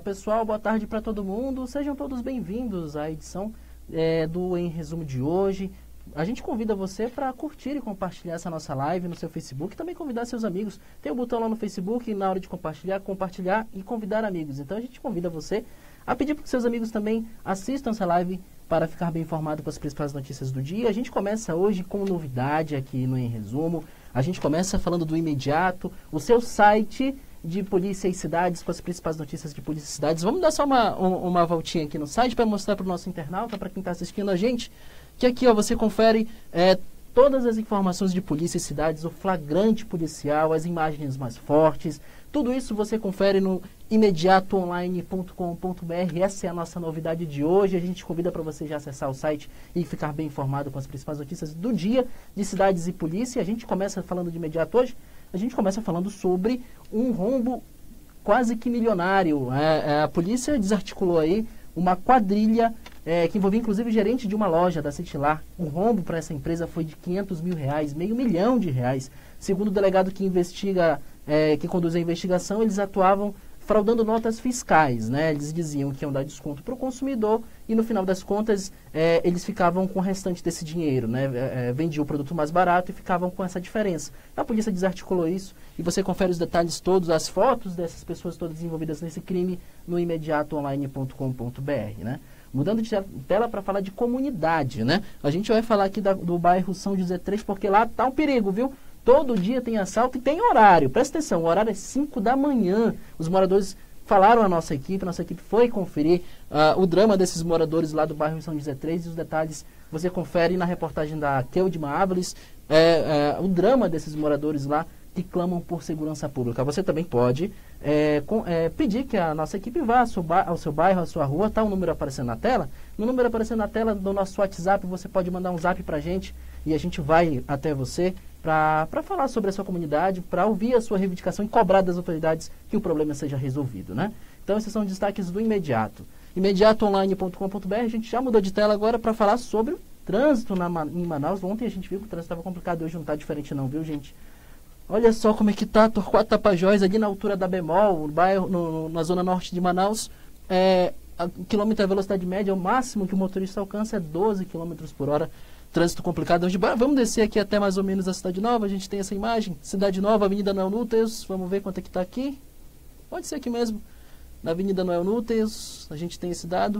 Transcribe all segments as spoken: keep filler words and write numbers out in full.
pessoal, boa tarde para todo mundo. Sejam todos bem-vindos à edição é, do Em Resumo de hoje. A gente convida você para curtir e compartilhar essa nossa live no seu Facebook e também convidar seus amigos. Tem o botão lá no Facebook, na hora de compartilhar, compartilhar e convidar amigos. Então a gente convida você a pedir para que seus amigos também assistam essa live para ficar bem informado com as principais notícias do dia. A gente começa hoje com novidade aqui no Em Resumo. A gente começa falando do Imediato, o seu site de polícia e cidades, com as principais notícias de polícia e cidades. Vamos dar só uma, uma voltinha aqui no site para mostrar para o nosso internauta, para quem está assistindo a gente, que aqui ó, você confere é, todas as informações de polícia e cidades, o flagrante policial, as imagens mais fortes, tudo isso você confere no imediato online ponto com ponto br. Essa é a nossa novidade de hoje. A gente convida para você já acessar o site e ficar bem informado com as principais notícias do dia de cidades e polícia. A gente começa falando de imediato hoje, a gente começa falando sobre um rombo quase que milionário. É, a polícia desarticulou aí uma quadrilha é, que envolvia inclusive o gerente de uma loja da Citilar. O rombo para essa empresa foi de quinhentos mil reais, meio milhão de reais. Segundo o delegado que investiga, é, que conduz a investigação, eles atuavam fraudando notas fiscais, né? Eles diziam que iam dar desconto para o consumidor e no final das contas é, eles ficavam com o restante desse dinheiro, né? É, vendiam o produto mais barato e ficavam com essa diferença. A polícia desarticulou isso e você confere os detalhes todos, as fotos dessas pessoas todas envolvidas nesse crime no imediato online ponto com ponto br, né? Mudando de tela para falar de comunidade, né? A gente vai falar aqui da, do bairro São José três, porque lá tá um perigo, viu? Todo dia tem assalto e tem horário. Presta atenção, o horário é cinco da manhã. Os moradores falaram à nossa equipe, a nossa equipe foi conferir uh, o drama desses moradores lá do bairro São José três e os detalhes você confere na reportagem da Keudma Áviles, é, é, o drama desses moradores lá que clamam por segurança pública. Você também pode é, com, é, pedir que a nossa equipe vá ao seu, ao seu bairro, à sua rua. Está o número aparecendo na tela? No número aparecendo na tela do nosso WhatsApp, você pode mandar um zap para a gente e a gente vai até você para falar sobre a sua comunidade, para ouvir a sua reivindicação e cobrar das autoridades que o problema seja resolvido, né? Então, esses são destaques do Imediato. imediato online ponto com ponto br. A gente já mudou de tela agora para falar sobre o trânsito na, em Manaus. Ontem a gente viu que o trânsito estava complicado, hoje não está diferente não, viu, gente? Olha só como é que está Torquato Tapajós, ali na altura da Bemol, no bairro, no, na zona norte de Manaus. É, a quilômetro a velocidade média, o máximo que o motorista alcança é doze quilômetros por hora. Trânsito complicado hoje. Vamos descer aqui até mais ou menos a Cidade Nova. A gente tem essa imagem. Cidade Nova, Avenida Noel Núteus. Vamos ver quanto é que está aqui. Pode ser aqui mesmo. Na Avenida Noel Núteus, a gente tem esse dado.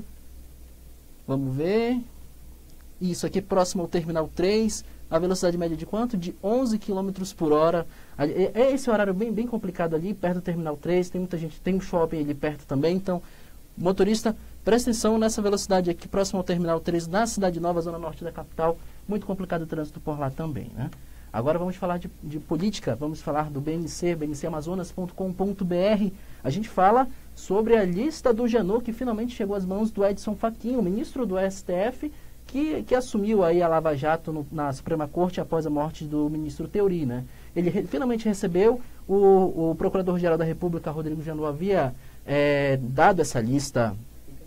Vamos ver. Isso aqui próximo ao Terminal três. A velocidade média de quanto? De onze quilômetros por hora. É esse horário bem, bem complicado ali, perto do Terminal três. Tem muita gente, tem um shopping ali perto também. Então, motorista, presta atenção nessa velocidade aqui, próximo ao Terminal três, na Cidade Nova, zona norte da capital. Muito complicado o trânsito por lá também, né? Agora vamos falar de, de política, vamos falar do B N C, B N C amazonas ponto com ponto br. A gente fala sobre a lista do Janot, que finalmente chegou às mãos do Edson Fachin, o ministro do S T F, que, que assumiu aí a Lava Jato no, na Suprema Corte após a morte do ministro Teori, né? Ele re, finalmente recebeu, o, o Procurador-Geral da República, Rodrigo Janot, havia é, dado essa lista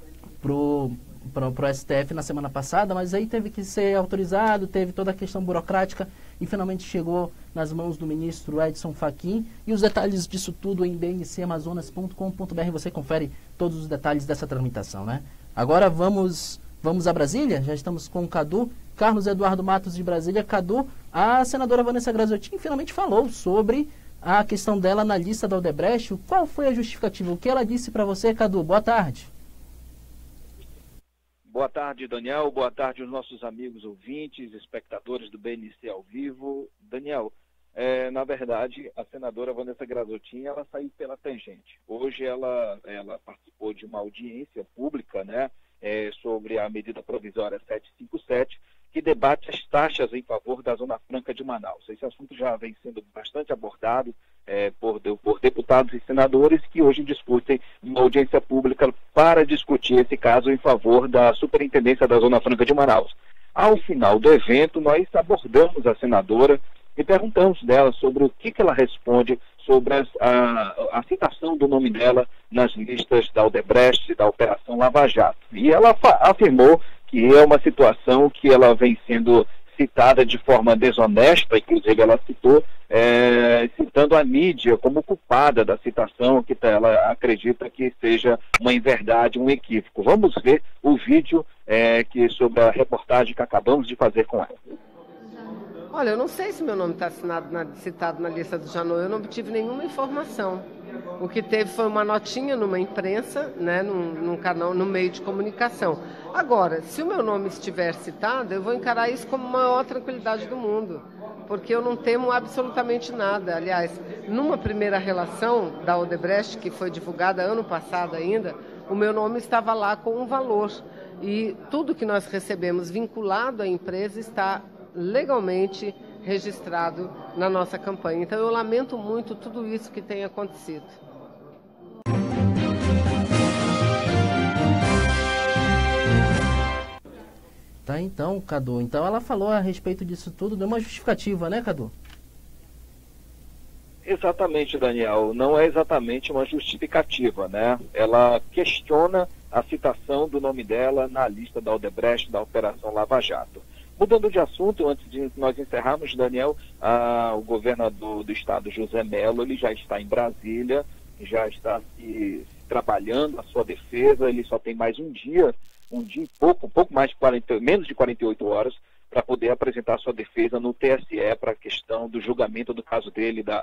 pro para o S T F na semana passada, mas aí teve que ser autorizado, teve toda a questão burocrática e finalmente chegou nas mãos do ministro Edson Fachin. E os detalhes disso tudo em b n c amazonas ponto com ponto br, você confere todos os detalhes dessa tramitação, né? Agora vamos, vamos a Brasília, já estamos com o Cadu, Carlos Eduardo Matos de Brasília. Cadu, a senadora Vanessa Graziotin finalmente falou sobre a questão dela na lista da Odebrecht. Qual foi a justificativa? O que ela disse para você, Cadu? Boa tarde. Boa tarde, Daniel. Boa tarde aos nossos amigos ouvintes, espectadores do B N C ao vivo. Daniel, é, na verdade, a senadora Vanessa Graziotin, ela saiu pela tangente. Hoje ela, ela participou de uma audiência pública, né, é, sobre a medida provisória setecentos e cinquenta e sete, que debate as taxas em favor da Zona Franca de Manaus. Esse assunto já vem sendo bastante abordado é, por, por deputados e senadores que hoje discutem uma audiência pública para discutir esse caso em favor da Superintendência da Zona Franca de Manaus. Ao final do evento, nós abordamos a senadora e perguntamos dela sobre o que, que ela responde sobre as, a, a citação do nome dela nas listas da Odebrecht e da Operação Lava Jato. E ela afirmou que é uma situação que ela vem sendo citada de forma desonesta, inclusive ela citou é, citando a mídia como culpada da citação, que ela acredita que seja uma inverdade, um equívoco. Vamos ver o vídeo é, que, sobre a reportagem que acabamos de fazer com ela. Olha, eu não sei se meu nome está citado na lista do Janot, eu não tive nenhuma informação. O que teve foi uma notinha numa imprensa, né, num, num canal, no meio de comunicação. Agora, se o meu nome estiver citado, eu vou encarar isso como a maior tranquilidade do mundo, porque eu não temo absolutamente nada. Aliás, numa primeira relação da Odebrecht, que foi divulgada ano passado ainda, o meu nome estava lá com um valor. E tudo que nós recebemos vinculado à empresa está legalmente registrado na nossa campanha. Então eu lamento muito tudo isso que tem acontecido. Tá, então, Cadu. Então ela falou a respeito disso tudo, deu uma justificativa, né, Cadu? Exatamente, Daniel. Não é exatamente uma justificativa, né? Ela questiona a citação do nome dela na lista da Odebrecht, da Operação Lava Jato. Mudando de assunto, antes de nós encerrarmos, Daniel, ah, o governador do estado, José Mello, ele já está em Brasília, já está se, trabalhando a sua defesa, ele só tem mais um dia, um dia e pouco, pouco mais de quarenta, menos de quarenta e oito horas, para poder apresentar a sua defesa no T S E para a questão do julgamento do caso dele, da,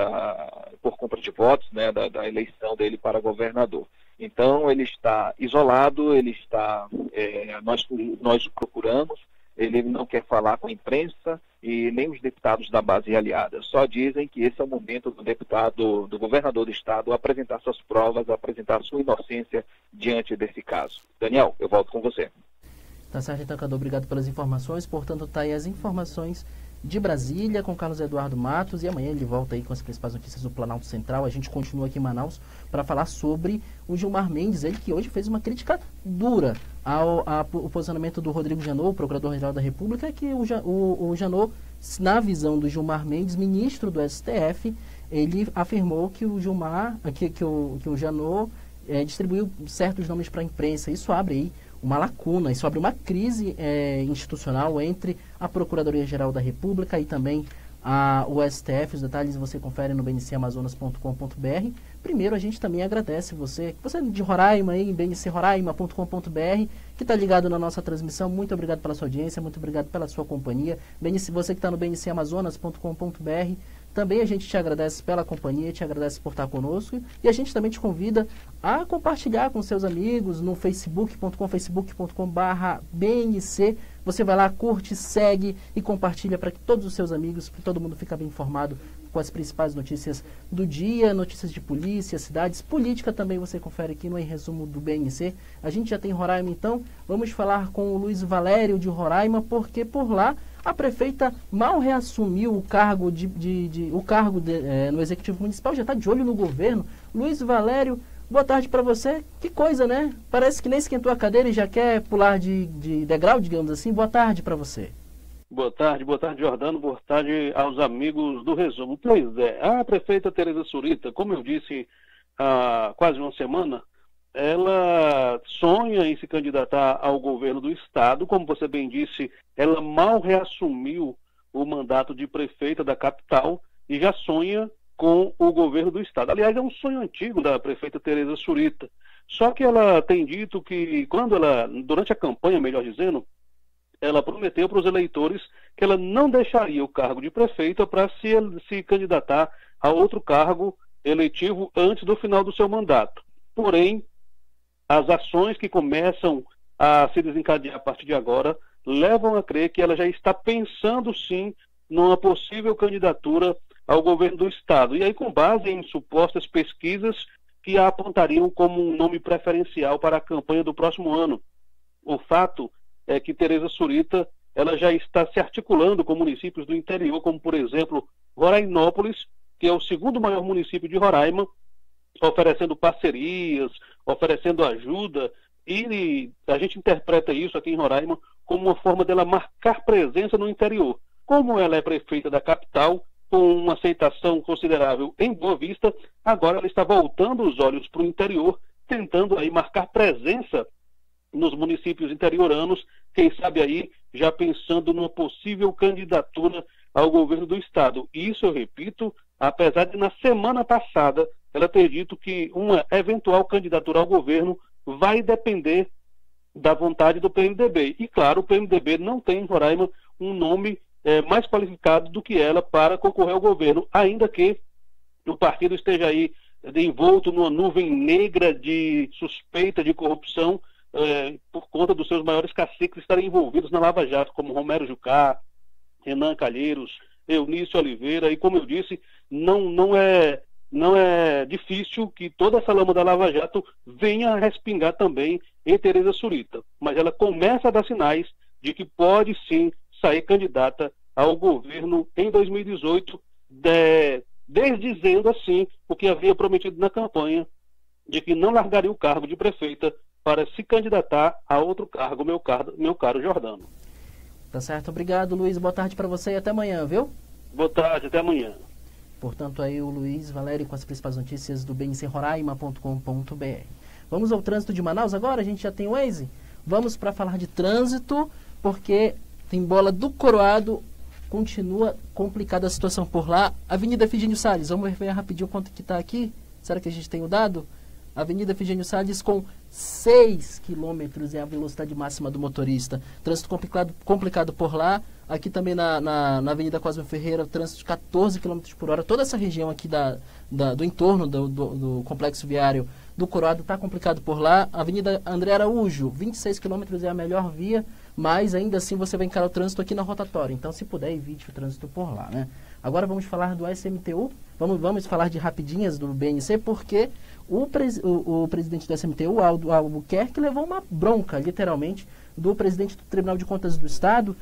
da, por compra de votos, né, da, da eleição dele para governador. Então, ele está isolado, ele está, é, nós, nós o procuramos, ele não quer falar com a imprensa e nem os deputados da base aliada. Só dizem que esse é o momento do deputado, do governador do estado, apresentar suas provas, apresentar sua inocência diante desse caso. Daniel, eu volto com você. Tá certo, então, Cadu, obrigado pelas informações. Portanto, tá aí as informações de Brasília com Carlos Eduardo Matos, e amanhã ele volta aí com as principais notícias do Planalto Central. A gente continua aqui em Manaus para falar sobre o Gilmar Mendes, ele que hoje fez uma crítica dura ao, ao posicionamento do Rodrigo Janot, o Procurador-Geral da República, que o, o, o Janot, na visão do Gilmar Mendes, ministro do S T F, ele afirmou que o Gilmar, que, que, o, que o Janot é, distribuiu certos nomes para a imprensa. Isso abre aí uma lacuna, isso abre uma crise é, institucional entre a Procuradoria-Geral da República e também a, o S T F. Os detalhes você confere no b n c amazonas ponto com ponto b r. Primeiro, a gente também agradece você, você de Roraima, aí, b n c roraima ponto com ponto b r, que está ligado na nossa transmissão. Muito obrigado pela sua audiência, muito obrigado pela sua companhia. B N C, você que está no b n c amazonas ponto com ponto b r, também a gente te agradece pela companhia, te agradece por estar conosco, e a gente também te convida a compartilhar com seus amigos no facebook ponto com, facebook ponto com barra b n c. Você vai lá, curte, segue e compartilha para que todos os seus amigos, para todo mundo fique bem informado com as principais notícias do dia, notícias de polícia, cidades, política também você confere aqui no Em Resumo do B N C. A gente já tem Roraima, então vamos falar com o Luiz Valério de Roraima, porque por lá a prefeita mal reassumiu o cargo, de, de, de, o cargo de, é, no Executivo Municipal, já está de olho no governo. Luiz Valério, boa tarde para você. Que coisa, né? Parece que nem esquentou a cadeira e já quer pular de, de degrau, digamos assim. Boa tarde para você. Boa tarde, boa tarde, Jordano, boa tarde aos amigos do Resumo. Pois é, a prefeita Tereza Surita, como eu disse há quase uma semana, ela sonha em se candidatar ao governo do estado. Como você bem disse, ela mal reassumiu o mandato de prefeita da capital e já sonha com o governo do estado. Aliás, é um sonho antigo da prefeita Tereza Surita. Só que ela tem dito que quando ela, durante a campanha, melhor dizendo, ela prometeu para os eleitores que ela não deixaria o cargo de prefeita para se, se candidatar a outro cargo eletivo antes do final do seu mandato. Porém, as ações que começam a se desencadear a partir de agora levam a crer que ela já está pensando sim numa possível candidatura ao governo do estado. E aí com base em supostas pesquisas que a apontariam como um nome preferencial para a campanha do próximo ano. O fato é que Tereza Surita ela já está se articulando com municípios do interior, como por exemplo Rorainópolis, que é o segundo maior município de Roraima, oferecendo parcerias, oferecendo ajuda, e a gente interpreta isso aqui em Roraima como uma forma dela marcar presença no interior. Como ela é prefeita da capital, com uma aceitação considerável em Boa Vista, agora ela está voltando os olhos para o interior, tentando aí marcar presença nos municípios interioranos, quem sabe aí já pensando numa possível candidatura ao governo do Estado. Isso, eu repito, apesar de na semana passada ela ter dito que uma eventual candidatura ao governo vai depender da vontade do P M D B. E, claro, o P M D B não tem em Roraima um nome é, mais qualificado do que ela para concorrer ao governo, ainda que o partido esteja aí envolto numa nuvem negra de suspeita de corrupção é, por conta dos seus maiores caciques estarem envolvidos na Lava Jato, como Romero Jucá, Renan Calheiros, Eunício Oliveira, e como eu disse, não, não, é, não é difícil que toda essa lama da Lava Jato venha a respingar também em Tereza Surita. Mas ela começa a dar sinais de que pode sim sair candidata ao governo em dois mil e dezoito, de, desdizendo assim o que havia prometido na campanha, de que não largaria o cargo de prefeita para se candidatar a outro cargo, meu caro, meu caro Jordano. Tá certo, obrigado, Luiz. Boa tarde para você e até amanhã, viu? Boa tarde, até amanhã. Portanto, aí o Luiz Valério com as principais notícias do b n c roraima ponto com ponto b r. Vamos ao trânsito de Manaus agora? A gente já tem o Waze? Vamos para falar de trânsito, porque tem bola do Coroado, continua complicada a situação por lá. Avenida Efigênio Salles, vamos ver rapidinho quanto que está aqui. Será que a gente tem o dado? Avenida Efigênio Salles com seis quilômetros é a velocidade máxima do motorista. Trânsito complicado, complicado por lá. Aqui também na, na, na Avenida Cosme Ferreira, trânsito de quatorze quilômetros por hora. Toda essa região aqui da, da, do entorno do, do, do complexo viário do Coroado está complicado por lá. Avenida André Araújo, vinte e seis quilômetros é a melhor via, mas ainda assim você vai encarar o trânsito aqui na rotatória. Então, se puder, evite o trânsito por lá, né? Agora vamos falar do S M T U. Vamos, vamos falar de rapidinhas do B N C, porque o, pres, o, o presidente do S M T U, Aldo Albuquerque, levou uma bronca, literalmente, do presidente do Tribunal de Contas do Estado,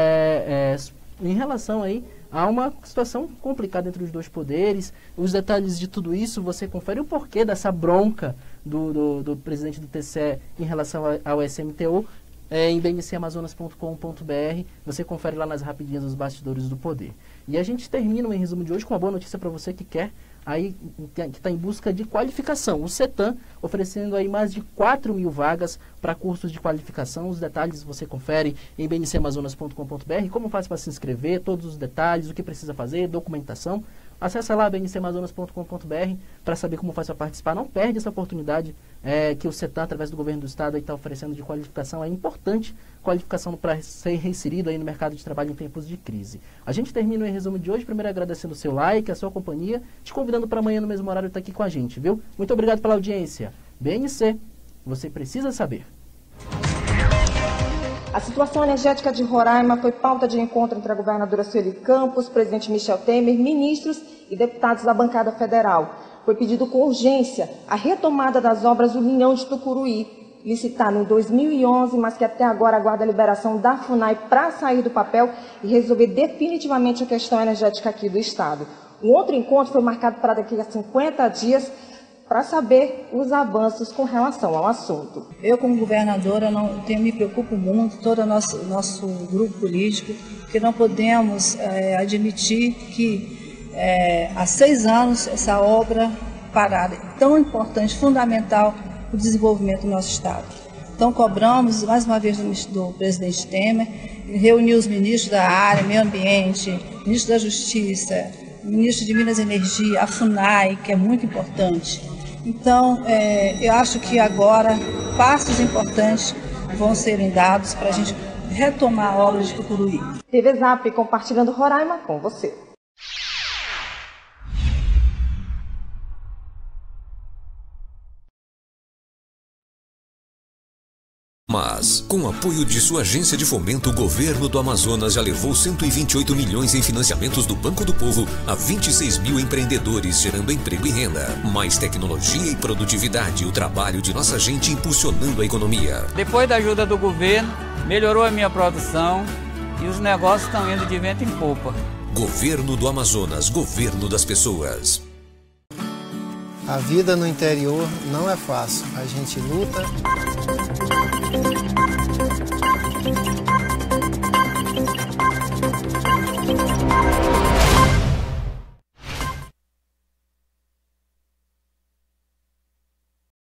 é, é, em relação aí a uma situação complicada entre os dois poderes. Os detalhes de tudo isso, você confere o porquê dessa bronca do, do, do presidente do T C E em relação ao S M T U, é, em b n c amazonas ponto com ponto b r. Você confere lá nas rapidinhas dos bastidores do poder. E a gente termina o em resumo de hoje com uma boa notícia para você que quer, aí, que está em busca de qualificação. O CETAM oferecendo aí mais de quatro mil vagas para cursos de qualificação. Os detalhes você confere em b n c amazonas ponto com ponto b r. Como faz para se inscrever, todos os detalhes, o que precisa fazer, documentação. Acesse lá b n c amazonas ponto com ponto b r para saber como faz para participar. Não perde essa oportunidade é, que o CETAM, através do governo do estado, está oferecendo de qualificação. É importante qualificação para ser reinserido aí no mercado de trabalho em tempos de crise. A gente termina o em resumo de hoje, primeiro agradecendo o seu like, a sua companhia, te convidando para amanhã no mesmo horário estar aqui com a gente, viu? Muito obrigado pela audiência. B N C, você precisa saber. A situação energética de Roraima foi pauta de encontro entre a governadora Sueli Campos, presidente Michel Temer, ministros e deputados da bancada federal. Foi pedido com urgência a retomada das obras do Linhão de Tucuruí, licitado em dois mil e onze, mas que até agora aguarda a liberação da FUNAI para sair do papel e resolver definitivamente a questão energética aqui do estado. Um outro encontro foi marcado para daqui a cinquenta dias, para saber os avanços com relação ao assunto. Eu, como governadora, não, tenho, me preocupo muito, todo o nosso, nosso grupo político, que não podemos é, admitir que é, há seis anos essa obra parada, tão importante, fundamental para o desenvolvimento do nosso estado. Então cobramos, mais uma vez, do, do presidente Temer, reunir os ministros da área, meio ambiente, ministro da Justiça, ministro de Minas e Energia, a FUNAI, que é muito importante. Então, é, eu acho que agora passos importantes vão serem dados para a gente retomar a obra de Tucuruí. T V Zap, compartilhando Roraima com você. Mas, com o apoio de sua agência de fomento, o governo do Amazonas já levou cento e vinte e oito milhões em financiamentos do Banco do Povo a vinte e seis mil empreendedores, gerando emprego e renda. Mais tecnologia e produtividade, o trabalho de nossa gente impulsionando a economia. Depois da ajuda do governo, melhorou a minha produção e os negócios estão indo de vento em popa. Governo do Amazonas, governo das pessoas. A vida no interior não é fácil. A gente luta.